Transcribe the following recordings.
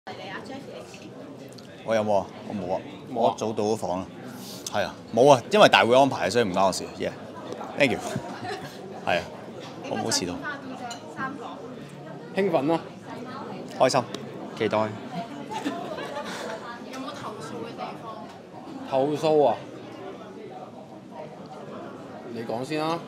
我有冇啊？我冇啊，我早到咗房啦。係啊，冇啊，因為大會安排，所以唔關我事。Yeah，thank you。係啊，我冇遲到。 興奮咯， 開心， 期待。 有冇投訴嘅地方？ 投訴啊！你講先啦。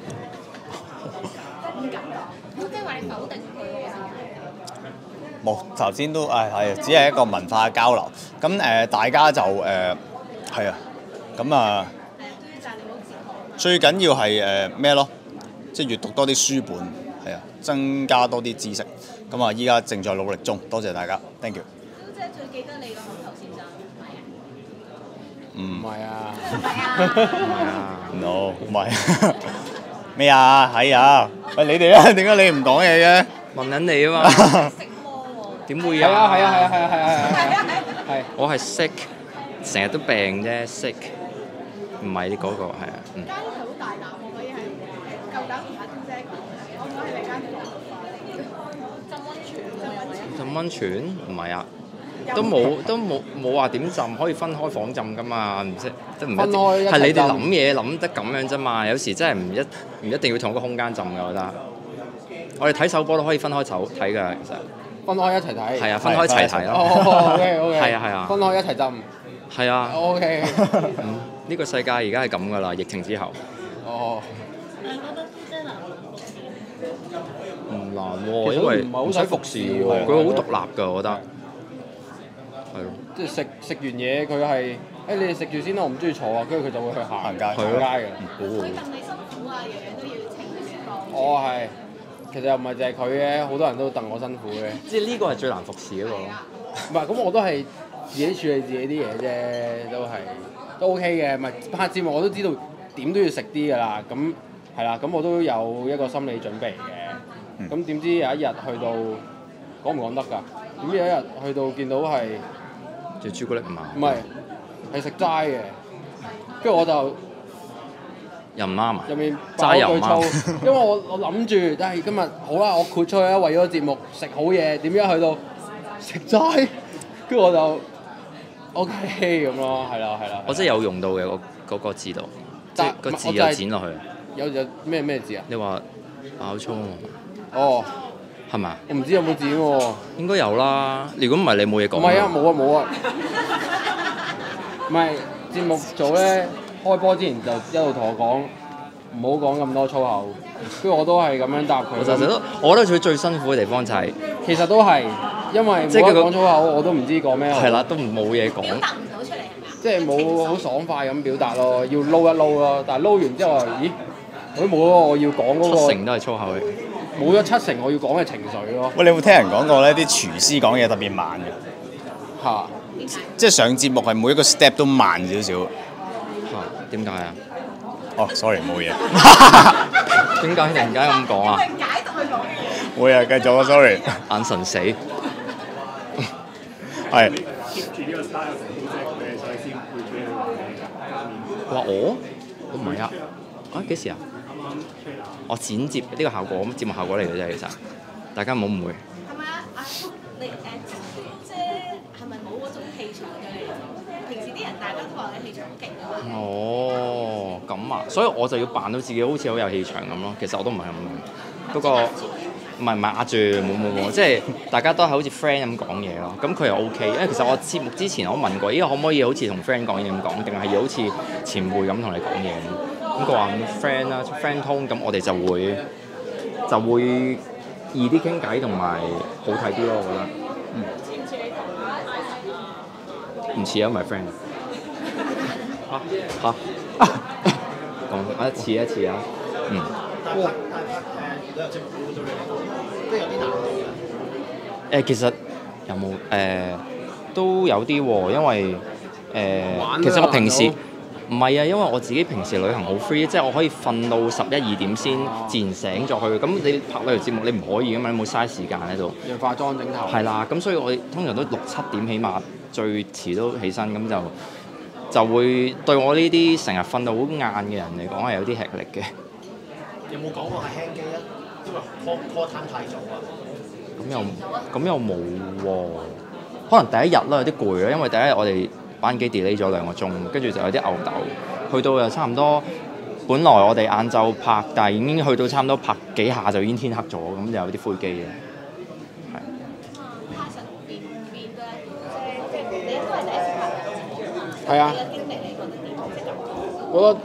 唔敢講，即係話你否定佢嘅事。 冇頭先都係只係一個文化嘅交流。咁大家就係啊，咁啊，最緊要係咩咯？即係閱讀多啲書本，係啊，增加多啲知識。咁啊，依家正在努力中，多謝大家 ，thank you。 即係最記得你個口頭禪就唔係啊？ 唔係啊。 No， 唔係。咩啊？係啊。喂，你哋咧？點解你唔講嘢嘅？ 問緊你啊嘛。 食魔喎。 點會係啊啊？ 係。 我係 sick，成日都病啫 sick，唔係嗰個係啊。 間係好大膽喎，可以係夠膽同阿姐講，我唔可以你間浸溫泉。 浸溫泉唔係啊，都冇話點浸，可以分開房浸噶嘛，唔識即唔一定分開一齊浸係你哋諗嘢諗得咁樣啫嘛，有時真係唔一定要同一個空間浸㗎，我覺得。我哋睇首歌都可以分開睇㗎，其實。 分開一齊睇。 係啊，分開一齊睇咯。 OK。 係啊。 分開一齊浸。 係啊。 OK。 呢個世界而家係咁㗎啦，疫情之後。 哦。 唔難喎，因為唔係好使服侍喎。 佢好獨立㗎，我覺得。係咯。 即係食完嘢，佢係你哋食住先啦，我唔中意坐啊，跟住佢就會去行街。 行街嘅。 會戥你辛苦啊，樣樣都要清潔。 我係，其實又唔係淨係佢嘅，好多人都戥我辛苦嘅。 即係呢個係最難服侍嗰個咯。 唔係，咁我都係自己處理自己啲嘢啫，都 OK 嘅。唔係拍節目我都知道點都要食啲㗎啦，咁係啦，咁我都有一個心理準備嘅。咁點知有一日去到講唔講得㗎？點知有一日去到見到係隻朱古力嘛？ 唔係，係食齋嘅，跟住我就又唔啱啊！ 入面爆句粗，因為我諗住，但係今日好啦，我豁出去啦，為咗節目食好嘢，點知去到食齋，跟住我就 OK 咁咯，係啦。 我真係有用到嘅嗰個字度，即係個字有剪落去。 有咩字啊？ 你話爆粗啊？ 哦， 係咪啊？ 我唔知有冇剪喎。 應該有啦。如果唔係你冇嘢講。 唔係啊，冇啊。唔係節目組咧，開波之前就一路同我講，唔好講咁多粗口。跟住我都係咁樣答佢。 我覺得佢最辛苦嘅地方就係， 其實都係因為冇得講粗口，我都唔知講咩。 係啦，都冇嘢講。 表達唔到出嚟係咪啊？ 即係冇好爽快咁表達咯，要撈一撈咯。但係撈完之後，咦？我都冇咗我要講嗰個。 七成都係粗口嘅。 冇咗七成我要講嘅情緒咯。 喂，你有冇聽人講過咧？啲廚師講嘢特別慢嘅。 嚇！ 即係上節目係每一個 step 都慢少少。 嚇？點解啊？ 哦，sorry， 冇嘢。 點解突然間咁講啊？ 解讀佢講嘅嘢。 會啊，繼續啊，sorry。 眼神死。 係。 keep 住呢個 style 成好正嘅，所以先會俾你話你話我唔係啊！幾時啊？我剪接呢個效果，節目效果嚟嘅啫，其實大家唔好誤會。 係咪啊？阿叔，你姐係咪冇嗰種氣場嘅你？平時啲人大家都話你氣場好勁㗎嘛。 哦，咁啊，所以我就要扮到自己好似好有氣場咁咯。其實我都唔係咁嘅，不過唔係壓住，冇，即係大家都係好似 friend 咁講嘢咯。咁佢又 OK，因為其實我節目之前我問過，依家可唔可以好似同 friend 講嘢咁講，定係要好似前輩咁同你講嘢？咁佢話 friend 啦 ，friend 通，咁我哋就會易啲傾偈同埋好睇啲咯，我覺得。唔似啊，唔係 friend。嚇！講一次啊，其實有冇都有啲喎，因為其實我平時。唔係啊，因為我自己平時旅行好 free， 即係我可以瞓到11、2點先自然醒咗去。咁你拍旅遊節目你唔可以㗎嘛，你冇嘥時間喺度。 要化妝整頭。 係啦，咁所以我通常都6、7點起碼最遲都起身，咁就會對我呢啲成日瞓到好晏嘅人嚟講係有啲吃力嘅。 有冇講過係輕機啊？因為 call time 太早啊。 咁又冇喎。 可能第一日啦有啲攰啦，因為第一日我哋班機 delay 咗2個鐘，跟住就有啲吽豆，去到又差唔多。本來我哋晏晝拍，但係已經去到差唔多拍幾下就已經天黑咗，咁就有啲灰機嘅。係。 拍實面對即係你都係第一次拍節目啊嘛。 係啊。 你嘅經歷你覺得點？即係感覺。 我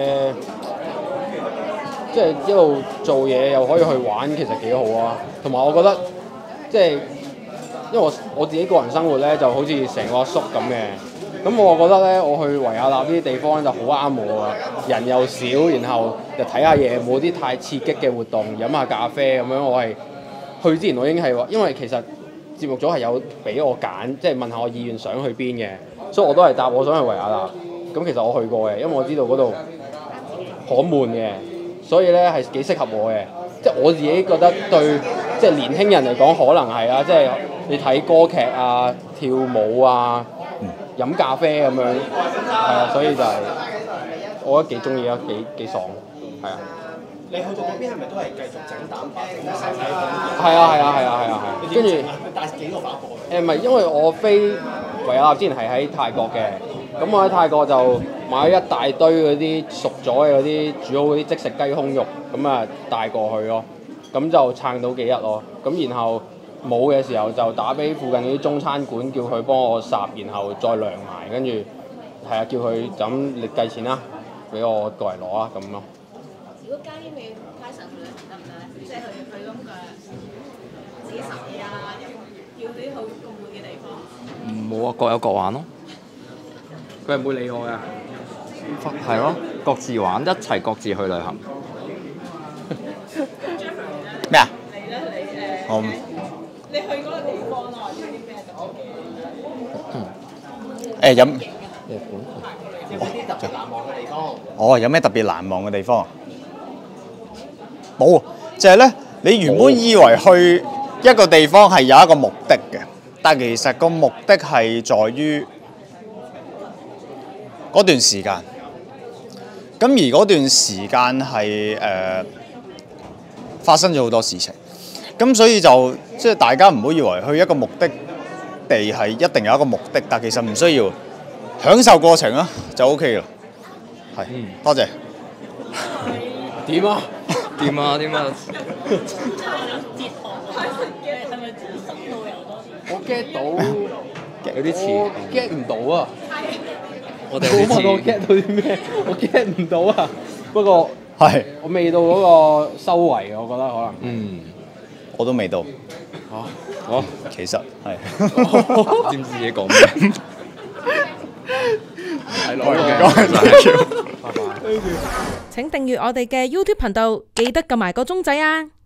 覺得即係一路做嘢又可以去玩，其實幾好啊。同埋我覺得即係因為我自己個人生活咧就好似成個阿叔咁嘅。咁我覺得咧，我去維也納呢啲地方就好啱我啊！人又少，然後又睇下嘢，冇啲太刺激嘅活動，飲下咖啡咁樣。我係去之前我已經係話，因為其實節目組係有俾我揀，即係問下我意願想去邊嘅，所以我都係答我想去維也納。咁其實我去過嘅，因為我知道嗰度好悶嘅，所以咧係幾適合我嘅。即係我自己覺得對，即係年輕人嚟講可能係啊，即係你睇歌劇啊、跳舞啊。飲咖啡咁樣，係啊，所以就係我覺得幾中意啊，幾爽，係啊。 你去到嗰邊係咪都係繼續整蛋白整細細個？ 係。跟住帶幾個飯過去？ 唔係，因為我飛維也納之前係喺泰國嘅，咁我喺泰國就買咗一大堆嗰啲熟咗嘅嗰啲煮好嗰啲即食雞胸肉，咁啊帶過去咯，咁就撐到幾日咯，咁然後。冇嘅時候就打俾附近嗰啲中餐館，叫佢幫我烚，然後再涼埋，跟住係啊，叫佢就咁你計錢啦，俾我過嚟攞啊咁咯。 如果加啲味拉神佢得唔得咧？即係佢咁嘅自己實嘢啊，要啲好咁悶嘅地方。 冇啊，各有各玩咯。 佢係唔會理我㗎。 係咯，各自玩，一齊各自去旅行。 咩啊？ 你咧你我你去嗰個地方啊，有啲咩特別嘅？ 飲日本。 有冇啲特別難忘嘅地方？ 哦，有咩特別難忘嘅地方？冇，就係咧，你原本以為去一個地方係有一個目的嘅，但其實個目的係在於嗰段時間。咁而嗰段時間係發生咗好多事情。咁所以就即係大家唔好以為去一個目的地係一定有一個目的，但其實唔需要，享受過程啦就 OK 啦。係，多謝。 點啊？ 點啊？ 哲學係咪自己深度遊多啲？ 我 get 到， 有啲似我 get 唔到啊！ 我哋有啲問我似。 get 到啲咩？我 get 唔到啊！不過係， 我未到嗰個收圍啊，我覺得可能。 嗯。 我都未到。 哦， 其實係。 知唔知自己講咩？ 係我攞拜拜。 請訂閱我哋嘅 YouTube 頻道，記得撳埋個鐘仔啊！